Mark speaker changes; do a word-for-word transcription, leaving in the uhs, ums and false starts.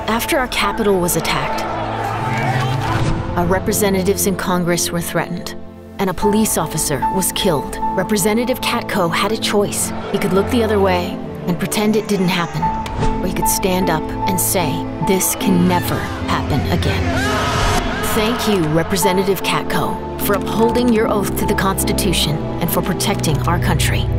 Speaker 1: After our capital was attacked, our representatives in Congress were threatened, and a police officer was killed. Representative Katko had a choice. He could look the other way and pretend it didn't happen, or he could stand up and say, this can never happen again. Thank you, Representative Katko, for upholding your oath to the Constitution and for protecting our country.